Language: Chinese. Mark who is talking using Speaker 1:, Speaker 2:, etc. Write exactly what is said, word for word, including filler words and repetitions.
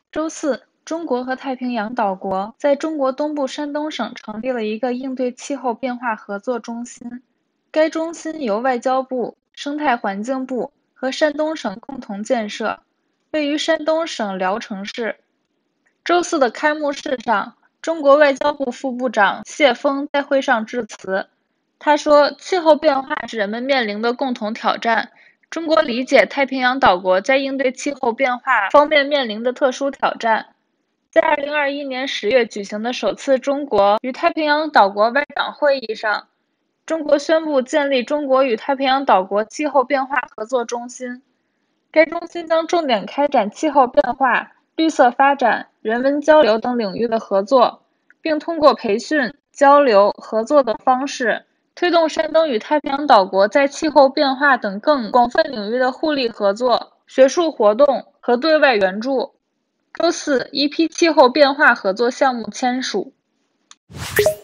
Speaker 1: 周四，中国和太平洋岛国在中国东部山东省成立了一个应对气候变化合作中心。该中心由外交部、生态环境部和山东省共同建设，位于山东省聊城市。周四的开幕式上，中国外交部副部长谢锋在会上致辞。他说，气候变化是人们面临的共同挑战。中国理解太平洋岛国在应对气候变化方面面临的特殊挑战。在二零二一年十月举行的首次中国与太平洋岛国外长会议上，中国宣布建立中国与太平洋岛国气候变化合作中心。该中心将重点开展气候变化、绿色发展、人文交流等领域的合作，并通过培训、交流、合作的方式，推动山东与太平洋岛国在气候变化等更广泛领域的互利合作、学术活动和对外援助。周四，一批气候变化合作项目签署。